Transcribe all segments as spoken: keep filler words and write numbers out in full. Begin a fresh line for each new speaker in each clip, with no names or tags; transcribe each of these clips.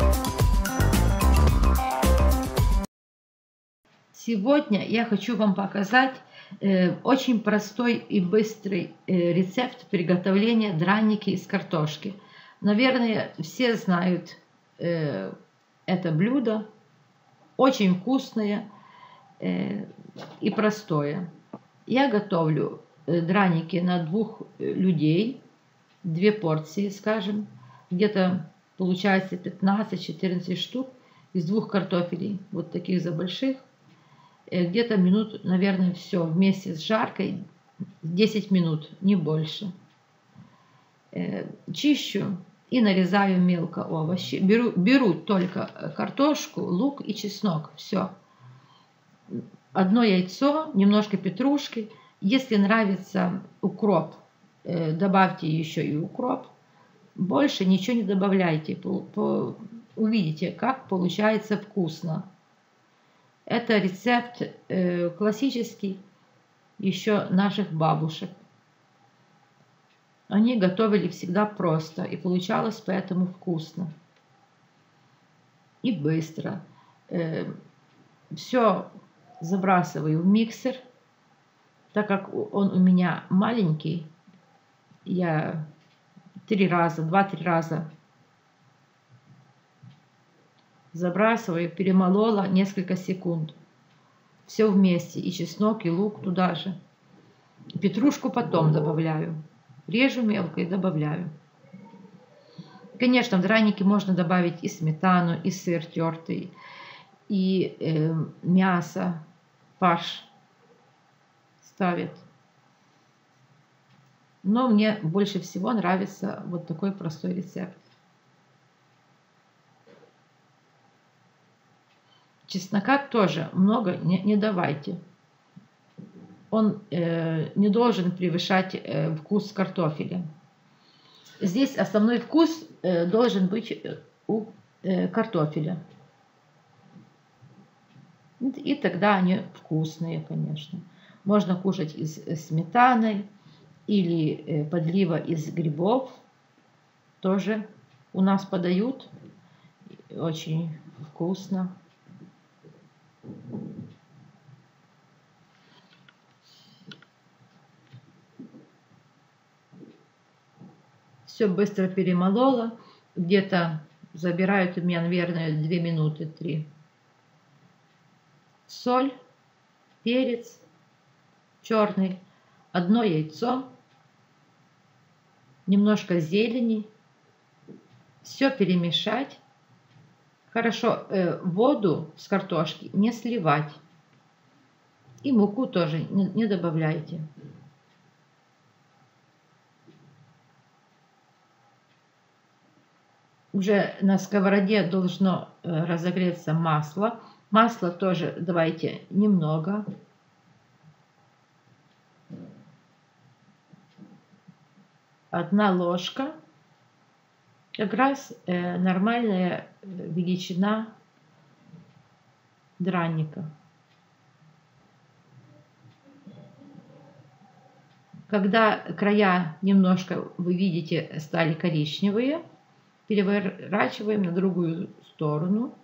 Сегодня я хочу вам показать э, очень простой и быстрый э, рецепт приготовления драники из картошки. Наверное, все знают э, это блюдо. Очень вкусное э, и простое. Я готовлю э, драники на двух людей, две порции, скажем, где-то получается пятнадцать-четырнадцать штук из двух картофелей, вот таких за больших. Где-то минут, наверное, все вместе с жаркой десять минут, не больше. Чищу и нарезаю мелко овощи. Беру, беру только картошку, лук и чеснок. Все. Одно яйцо, немножко петрушки. Если нравится укроп, добавьте еще и укроп. Больше ничего не добавляйте. Увидите, как получается вкусно. Это рецепт э, классический еще наших бабушек. Они готовили всегда просто, и получалось поэтому вкусно и быстро. Э, все забрасываю в миксер. Так как он у меня маленький, я три раза, два-три раза забрасываю, перемолола несколько секунд. Все вместе, и чеснок, и лук туда же. Петрушку потом добавляю. Режу мелко и добавляю. Конечно, в драники можно добавить и сметану, и сыр тертый, и э, мясо, фарш ставят. Но мне больше всего нравится вот такой простой рецепт. Чеснока тоже много не, не давайте. Он э, не должен превышать э, вкус картофеля. Здесь основной вкус э, должен быть у э, картофеля. И тогда они вкусные, конечно. Можно кушать и с сметаной или э, подлива из грибов. Тоже у нас подают. Очень вкусно. Все быстро перемолола. Где-то забирают у меня, наверное, две минуты, три. Соль, перец черный, одно яйцо, немножко зелени. Все перемешать. Хорошо, э, воду с картошки не сливать. И муку тоже не, не добавляйте. Уже на сковороде должно э, разогреться масло. Масло тоже давайте немного. Одна ложка. Как раз э, нормальная величина драника. Когда края немножко, вы видите, стали коричневые, переворачиваем на другую сторону.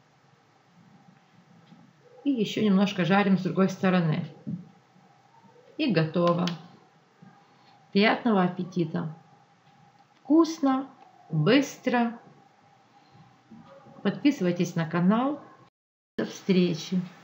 И еще немножко жарим с другой стороны. И готово. Приятного аппетита! Вкусно, быстро. Подписывайтесь на канал. До встречи!